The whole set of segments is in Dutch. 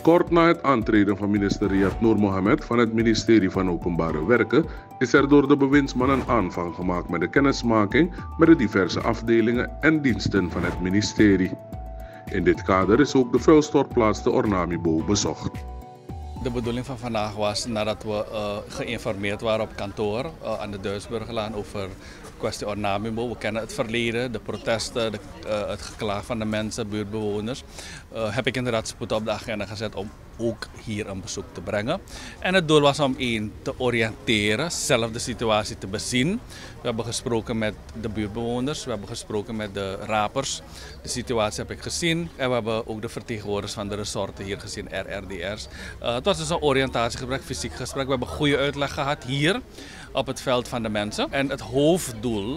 Kort na het aantreden van minister Riyad Noor Mohammed van het ministerie van Openbare Werken is er door de bewindsman een aanvang gemaakt met de kennismaking met de diverse afdelingen en diensten van het ministerie. In dit kader is ook de vuilstortplaats de Ornamibo bezocht. De bedoeling van vandaag was, nadat we geïnformeerd waren op kantoor aan de Duisburgerlaan over de kwestie Ornamibo. We kennen het verleden, de protesten, het geklaag van de mensen, buurtbewoners. Heb ik inderdaad spoed op de agenda gezet om ook hier een bezoek te brengen. En het doel was om te oriënteren, zelf de situatie te bezien. We hebben gesproken met de buurtbewoners, we hebben gesproken met de rapers. De situatie heb ik gezien en we hebben ook de vertegenwoordigers van de resorten hier gezien, RRDR's. Het was dus een oriëntatiegesprek, fysiek gesprek. We hebben goede uitleg gehad hier op het veld van de mensen. En het hoofddoel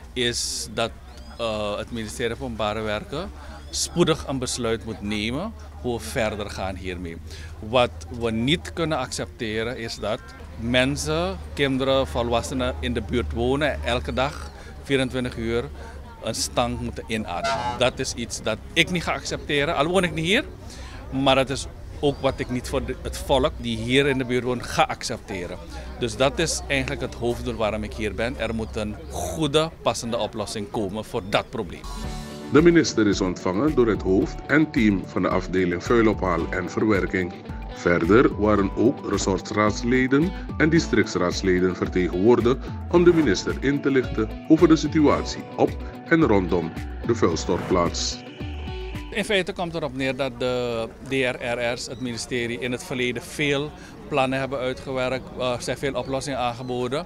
is dat het ministerie van Openbare Werken spoedig een besluit moet nemen hoe we verder gaan hiermee. Wat we niet kunnen accepteren is dat mensen, kinderen, volwassenen in de buurt wonen en elke dag 24 uur een stank moeten inademen. Dat is iets dat ik niet ga accepteren, al woon ik niet hier, maar het is ook wat ik niet voor het volk die hier in de buurt woont ga accepteren. Dus dat is eigenlijk het hoofddoel waarom ik hier ben. Er moet een goede, passende oplossing komen voor dat probleem. De minister is ontvangen door het hoofd en team van de afdeling vuilophaal en verwerking. Verder waren ook resortsraadsleden en districtsraadsleden vertegenwoordigd om de minister in te lichten over de situatie op en rondom de vuilstortplaats. In feite komt erop neer dat de DRRR's, het ministerie, in het verleden veel plannen hebben uitgewerkt. Er zijn veel oplossingen aangeboden.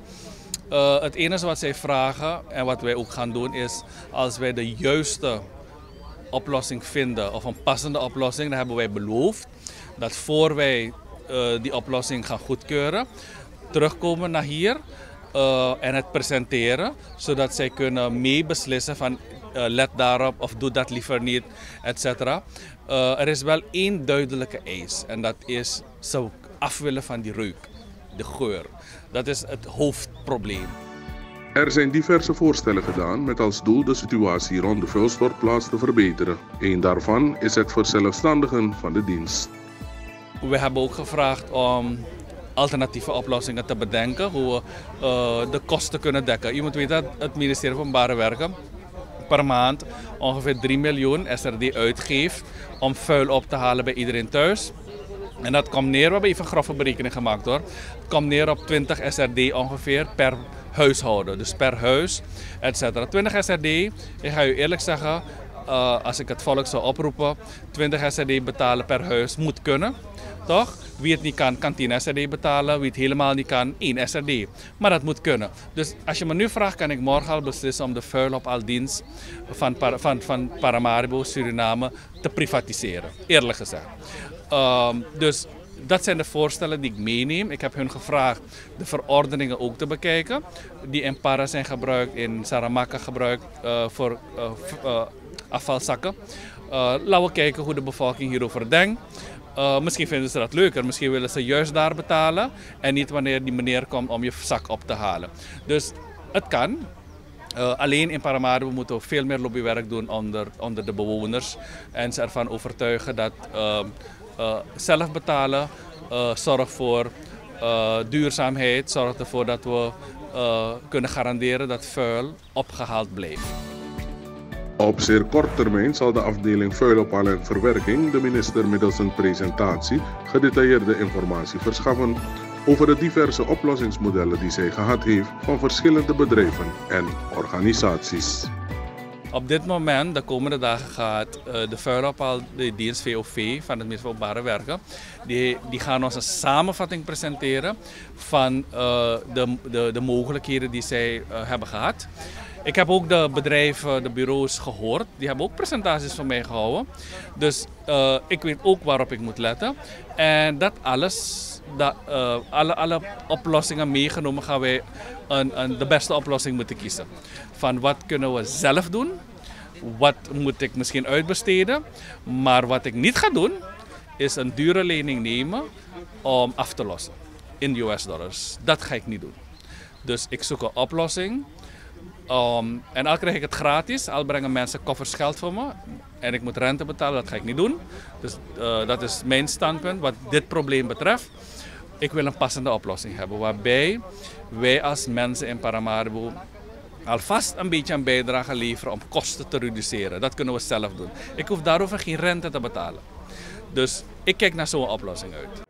Het enige wat zij vragen en wat wij ook gaan doen is, als wij de juiste oplossing vinden of een passende oplossing, dan hebben wij beloofd dat voor wij die oplossing gaan goedkeuren, terugkomen naar hier en het presenteren, zodat zij kunnen meebeslissen van let daarop of doe dat liever niet, etc. Er is wel één duidelijke eis en dat is ze af willen van die reuk, de geur. Dat is het hoofdprobleem. Er zijn diverse voorstellen gedaan met als doel de situatie rond de vuilstortplaats te verbeteren. Eén daarvan is het verzelfstandigen van de dienst. We hebben ook gevraagd om alternatieve oplossingen te bedenken, hoe we de kosten kunnen dekken. Je moet weten dat het ministerie van Openbare Werken per maand ongeveer 3 miljoen SRD uitgeeft om vuil op te halen bij iedereen thuis. En dat komt neer, we hebben even een grove berekening gemaakt hoor. Het komt neer op 20 SRD ongeveer per huishouden, dus per huis, etc. 20 SRD, ik ga u eerlijk zeggen, als ik het volk zou oproepen, 20 SRD betalen per huis moet kunnen. Toch? Wie het niet kan, kan 10 SRD betalen. Wie het helemaal niet kan, 1 SRD. Maar dat moet kunnen. Dus als je me nu vraagt, kan ik morgen al beslissen om de vuilophaldienst van Paramaribo, Suriname, te privatiseren. Eerlijk gezegd. Dus dat zijn de voorstellen die ik meeneem. Ik heb hun gevraagd de verordeningen ook te bekijken. Die in Para zijn gebruikt, in Saramaka gebruikt voor afvalzakken. Laten we kijken hoe de bevolking hierover denkt. Misschien vinden ze dat leuker, misschien willen ze juist daar betalen en niet wanneer die meneer komt om je zak op te halen. Dus het kan. Alleen in Paramaribo moeten we veel meer lobbywerk doen onder de bewoners en ze ervan overtuigen dat zelf betalen zorgt voor duurzaamheid, zorgt ervoor dat we kunnen garanderen dat vuil opgehaald blijft. Op zeer kort termijn zal de afdeling vuilophaal en verwerking de minister middels een presentatie gedetailleerde informatie verschaffen over de diverse oplossingsmodellen die zij gehad heeft van verschillende bedrijven en organisaties. Op dit moment, de komende dagen, gaat de vuilophaaldienst VOV van het ministerie van Openbare Werken, die gaan ons een samenvatting presenteren van de mogelijkheden die zij hebben gehad. Ik heb ook de bedrijven, de bureaus gehoord. Die hebben ook presentaties van mij gehouden. Dus ik weet ook waarop ik moet letten. En dat alles, alle oplossingen meegenomen, gaan wij de beste oplossing moeten kiezen. Van wat kunnen we zelf doen? Wat moet ik misschien uitbesteden? Maar wat ik niet ga doen, is een dure lening nemen om af te lossen in US dollars. Dat ga ik niet doen. Dus ik zoek een oplossing En al krijg ik het gratis, al brengen mensen koffers geld voor me en ik moet rente betalen, dat ga ik niet doen. Dus dat is mijn standpunt wat dit probleem betreft. Ik wil een passende oplossing hebben waarbij wij als mensen in Paramaribo alvast een beetje een bijdrage leveren om kosten te reduceren. Dat kunnen we zelf doen. Ik hoef daarover geen rente te betalen. Dus ik kijk naar zo'n oplossing uit.